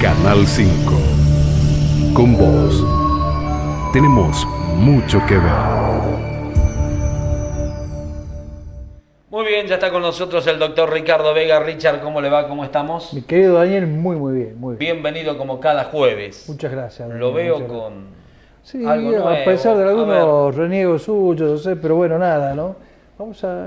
Canal 5. Con vos tenemos mucho que ver. Muy bien, ya está con nosotros el doctor Ricardo Vega. Richard, ¿cómo le va? ¿Cómo estamos? Mi querido Daniel, muy bien, muy bien. Bienvenido como cada jueves. Muchas gracias. Lo veo muchas con sí, algo nuevo. A pesar de algunos reniegos suyos, no sé, pero bueno, nada, ¿no? Vamos a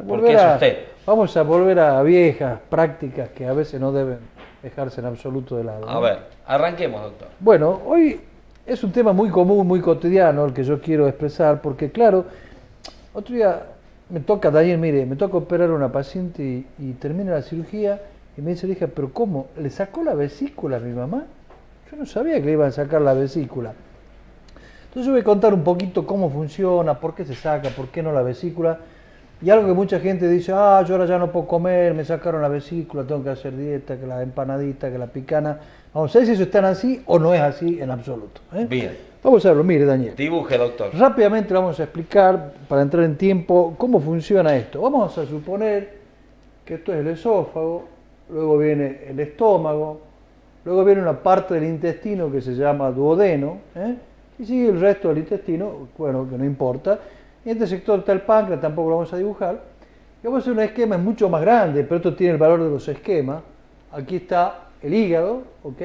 volver a viejas prácticas que a veces no deben dejarse en absoluto de lado, ¿no? A ver, arranquemos, doctor. Bueno, hoy es un tema muy común, muy cotidiano el que yo quiero expresar, porque claro, otro día me toca, Daniel, mire, me toca operar a una paciente y termina la cirugía y me dice la hija, pero ¿cómo? ¿Le sacó la vesícula a mi mamá? Yo no sabía que le iban a sacar la vesícula. Entonces yo voy a contar un poquito cómo funciona, por qué se saca, por qué no la vesícula. Y algo que mucha gente dice, yo ahora ya no puedo comer, me sacaron la vesícula, tengo que hacer dieta, que la empanadita, que la picana. Vamos a ver si eso es tan así o no es así en absoluto. Bien. Vamos a verlo, mire, Daniel. Dibuje, doctor. Rápidamente vamos a explicar, para entrar en tiempo, cómo funciona esto. Vamos a suponer que esto es el esófago, luego viene el estómago, luego viene una parte del intestino que se llama duodeno, y sigue el resto del intestino, bueno, que no importa. En este sector está el páncreas, tampoco lo vamos a dibujar. Y vamos a hacer un esquema mucho más grande, pero esto tiene el valor de los esquemas. Aquí está el hígado, ¿ok?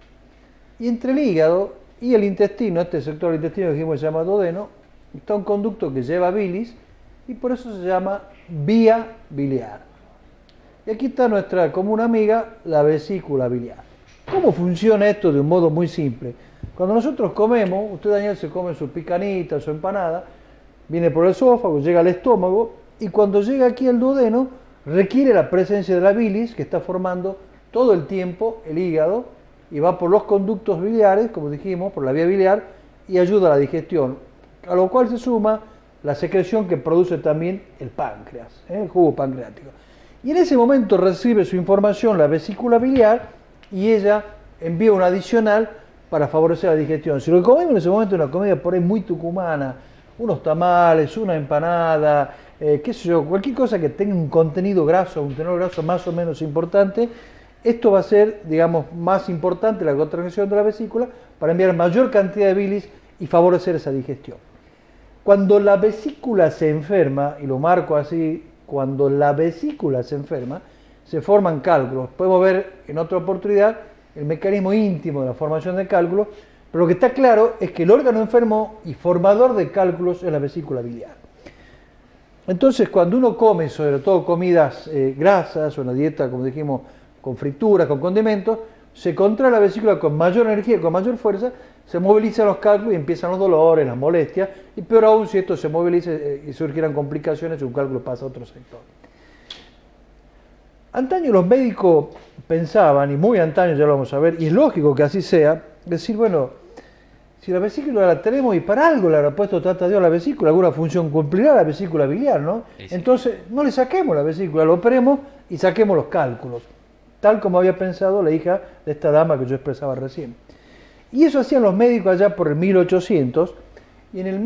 Y entre el hígado y el intestino, este sector del intestino que dijimos se llama duodeno, está un conducto que lleva bilis y por eso se llama vía biliar. Y aquí está nuestra común amiga, la vesícula biliar. ¿Cómo funciona esto de un modo muy simple? Cuando nosotros comemos, usted, Daniel, se come su picanita, su empanada, viene por el esófago, llega al estómago y cuando llega aquí al duodeno requiere la presencia de la bilis que está formando todo el tiempo el hígado y va por los conductos biliares, como dijimos, por la vía biliar y ayuda a la digestión, a lo cual se suma la secreción que produce también el páncreas, el jugo pancreático. Y en ese momento recibe su información la vesícula biliar y ella envía una adicional para favorecer la digestión. Si lo que comemos en ese momento es una comida por ahí muy tucumana, unos tamales, una empanada, qué sé yo, cualquier cosa que tenga un contenido graso, un tenor graso más o menos importante, esto va a ser, digamos, más importante la contracción de la vesícula para enviar mayor cantidad de bilis y favorecer esa digestión. Cuando la vesícula se enferma, y lo marco así, cuando la vesícula se enferma, se forman cálculos. Podemos ver en otra oportunidad el mecanismo íntimo de la formación de cálculos, pero lo que está claro es que el órgano enfermo y formador de cálculos es la vesícula biliar. Entonces, cuando uno come, sobre todo comidas grasas, o una dieta, como dijimos, con frituras, con condimentos, se contrae la vesícula con mayor energía, con mayor fuerza, se movilizan los cálculos y empiezan los dolores, las molestias, y peor aún si esto se moviliza y surgieran complicaciones si un cálculo pasa a otro sector. Antaño los médicos pensaban, y muy antaño ya lo vamos a ver, y es lógico que así sea, decir, bueno, si la vesícula la tenemos y para algo le habrá puesto trata Dios a la vesícula, alguna función cumplirá la vesícula biliar, ¿no? Sí. Entonces no le saquemos la vesícula, lo operemos y saquemos los cálculos, tal como había pensado la hija de esta dama que yo expresaba recién. Y eso hacían los médicos allá por el 1800, y en el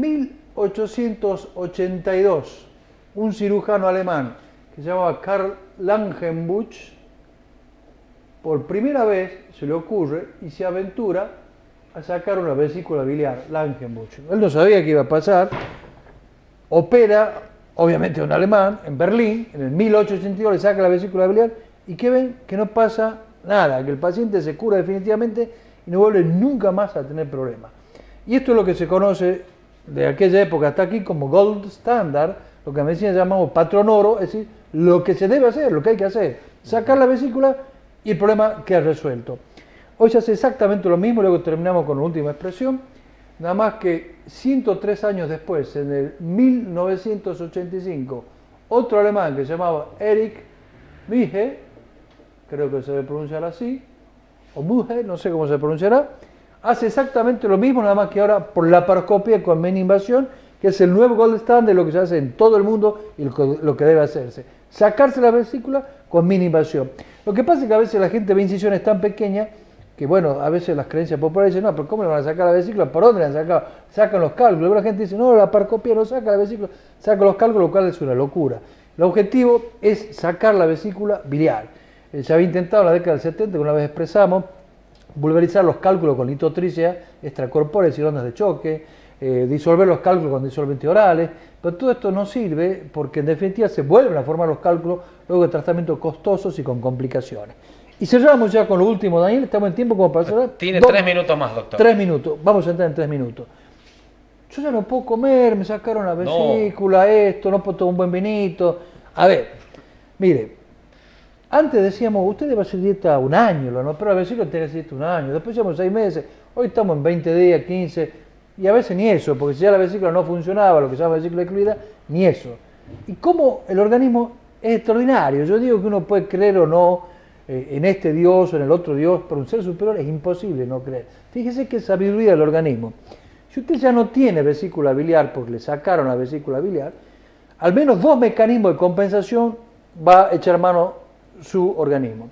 1882 un cirujano alemán que se llamaba Karl Langenbusch, por primera vez se le ocurre y se aventura a sacar una vesícula biliar, Langenbusch. Él no sabía qué iba a pasar, opera, obviamente un alemán, en Berlín, en el 1882 le saca la vesícula biliar, y ¿qué ven? Que no pasa nada, que el paciente se cura definitivamente y no vuelve nunca más a tener problemas. Y esto es lo que se conoce de aquella época hasta aquí como gold standard, lo que en medicina llamamos patrón oro, es decir, lo que se debe hacer, lo que hay que hacer, sacar la vesícula y el problema queda resuelto. Hoy se hace exactamente lo mismo, luego terminamos con la última expresión, nada más que 103 años después, en el 1985, otro alemán que se llamaba Erich Mühe, creo que se debe pronunciar así, o Mühe, no sé cómo se pronunciará, hace exactamente lo mismo, nada más que ahora por laparoscopia con menos invasión, que es el nuevo gold standard de lo que se hace en todo el mundo y lo que debe hacerse. Sacarse la vesícula con mínima invasión. Lo que pasa es que a veces la gente ve incisiones tan pequeñas que, bueno, a veces las creencias populares dicen, no, pero ¿cómo le van a sacar la vesícula? ¿Por dónde le han sacado? Sacan los cálculos. Luego la gente dice, no, la laparoscopia no saca la vesícula, saca los cálculos, lo cual es una locura. El objetivo es sacar la vesícula biliar. Se había intentado en la década del 70, que una vez expresamos, vulgarizar los cálculos con litotricia extracorpóreas y ondas de choque, disolver los cálculos con disolventes orales, pero todo esto no sirve porque en definitiva se vuelven a formar los cálculos luego de tratamientos costosos y con complicaciones. Y cerramos ya con lo último, Daniel, estamos en tiempo como para cerrar. Tiene 3 minutos más, doctor. 3 minutos, vamos a entrar en 3 minutos. Yo ya no puedo comer, me sacaron la vesícula, esto, no puedo tomar un buen vinito. A ver, mire, antes decíamos, usted debe hacer dieta un año, ¿no? Pero la vesícula tiene que hacer dieta un año, después llevamos 6 meses, hoy estamos en 20 días, 15, y a veces ni eso, porque si ya la vesícula no funcionaba, lo que se llama vesícula excluida, ni eso. Y cómo el organismo es extraordinario, yo digo que uno puede creer o no en este Dios o en el otro Dios, pero un ser superior es imposible no creer. Fíjese qué sabiduría del organismo. Si usted ya no tiene vesícula biliar porque le sacaron la vesícula biliar, al menos 2 mecanismos de compensación va a echar mano su organismo.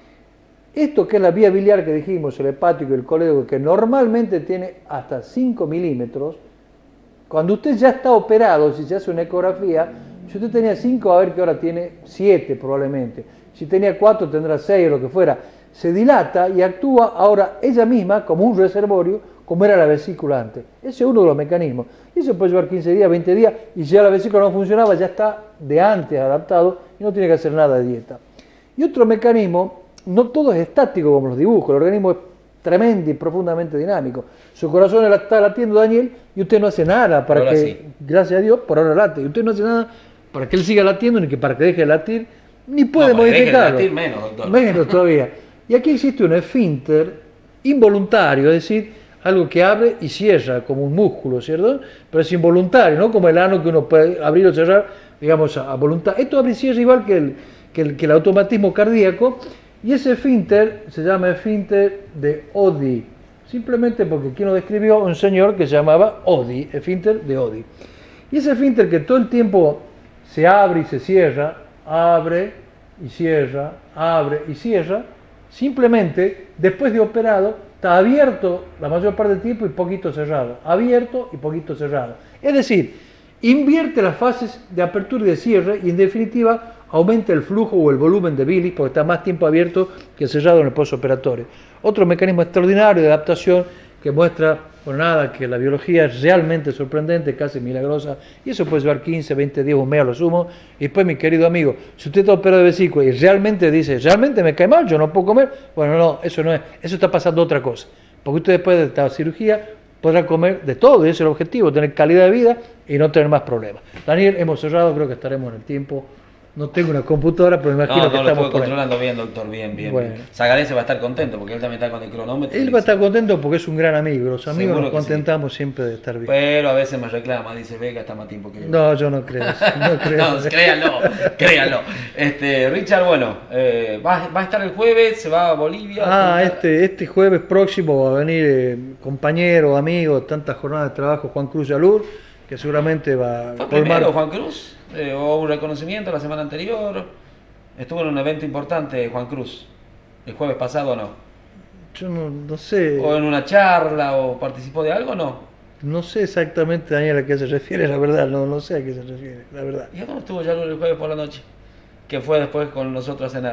Esto que es la vía biliar que dijimos, el hepático y el colédoco, que normalmente tiene hasta 5 milímetros, cuando usted ya está operado, si se hace una ecografía, si usted tenía 5, va a ver que ahora tiene 7 probablemente. Si tenía 4 tendrá 6 o lo que fuera. Se dilata y actúa ahora ella misma como un reservorio, como era la vesícula antes. Ese es uno de los mecanismos. Y eso puede llevar 15 días, 20 días, y si ya la vesícula no funcionaba, ya está de antes adaptado y no tiene que hacer nada de dieta. Y otro mecanismo, no todo es estático como los dibujos, el organismo es tremendo y profundamente dinámico. Su corazón está latiendo, Daniel, y usted no hace nada para que, sí, gracias a Dios, por ahora late, y usted no hace nada para que él siga latiendo, ni que para que deje de latir, ni puede modificarlo. Deje de latir menos, doctor. Menos todavía. Y aquí existe un esfínter involuntario, es decir, algo que abre y cierra como un músculo, ¿cierto? Pero es involuntario, no como el ano que uno puede abrir o cerrar, digamos, a voluntad. Esto abre y cierra igual que el automatismo cardíaco, y ese esfínter se llama esfínter de Oddi, simplemente porque quien lo describió, un señor que se llamaba Oddi, esfínter de Oddi. Y ese esfínter que todo el tiempo se abre y se cierra, abre y cierra, abre y cierra, simplemente después de operado está abierto la mayor parte del tiempo y poquito cerrado, abierto y poquito cerrado. Es decir, invierte las fases de apertura y de cierre y en definitiva aumenta el flujo o el volumen de bilis porque está más tiempo abierto que cerrado en el postoperatorio. Otro mecanismo extraordinario de adaptación que muestra, bueno, nada, que la biología es realmente sorprendente, casi milagrosa, y eso puede llevar 15, 20 días, un mes a lo sumo. Y después, mi querido amigo, si usted está operado de vesícula y realmente dice, realmente me cae mal, yo no puedo comer, bueno, no, eso no es, eso está pasando otra cosa. Porque usted después de esta cirugía podrá comer de todo, y ese es el objetivo, tener calidad de vida y no tener más problemas. Daniel, hemos cerrado, creo que estaremos en el tiempo. No tengo una computadora, pero me imagino que estamos lo estoy controlando bien, doctor, bien. Bueno. Zagarese va a estar contento porque él también está con el cronómetro. Él va a estar contento porque es un gran amigo. Los amigos nos contentamos siempre de estar bien. Pero a veces me reclama, dice, Vega está más tiempo que yo. No, yo no creo. No, créanlo. Richard, bueno, va a estar el jueves, se va a Bolivia. Este jueves próximo va a venir compañero, amigo, tantas jornadas de trabajo, Juan Cruz Yalur, que seguramente va a ¿Fue primero Juan Cruz? ¿O un reconocimiento la semana anterior? Estuvo en un evento importante Juan Cruz, el jueves pasado, ¿no? Yo no sé. ¿O en una charla o participó de algo, no? No sé exactamente, Daniel, a qué se refiere, la verdad, no sé a qué se refiere, la verdad. ¿Y a dónde estuvo ya el jueves por la noche? Que fue después con nosotros a cenar.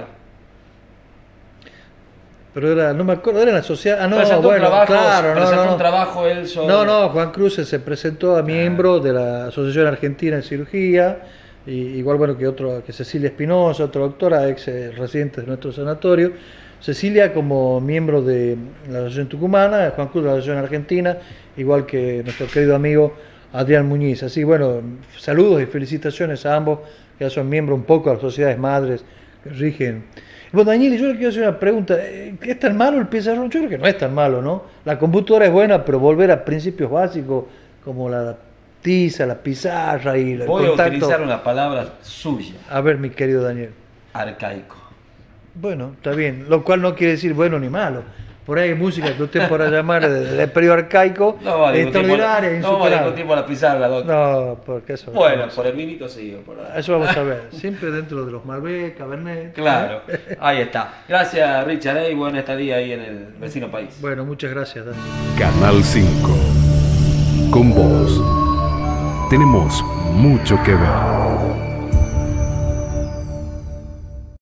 Pero era, no me acuerdo, era en la sociedad. Presentó un trabajo él sobre... No, Juan Cruz se presentó a miembro de la Asociación Argentina de Cirugía, y igual bueno que Cecilia Espinosa, otra doctora, ex residente de nuestro sanatorio. Cecilia como miembro de la Asociación Tucumana, Juan Cruz de la Asociación Argentina, igual que nuestro querido amigo Adrián Muñiz. Así bueno, saludos y felicitaciones a ambos, que ya son miembros un poco de las sociedades madres que rigen. Bueno, Daniel, yo le quiero hacer una pregunta. ¿Es tan malo el pizarrón? Yo creo que no es tan malo, ¿no? La computadora es buena, pero volver a principios básicos como la tiza, la pizarra y el contacto... Voy a utilizar una palabra suya. A ver, mi querido Daniel. Arcaico. Bueno, está bien, lo cual no quiere decir bueno ni malo. Por ahí hay música que usted podrá llamar del periodo arcaico, extraordinaria, insuperable. No vamos a discutir por la pizarra, doctor. No, porque eso... Bueno, por el vinito sí. Eso vamos a ver, siempre dentro de los Malbec, Cabernet. Claro, ahí está. Gracias, Richard, y buena estadía ahí en el vecino país. Bueno, muchas gracias, Dani. Canal 5. Con vos tenemos mucho que ver.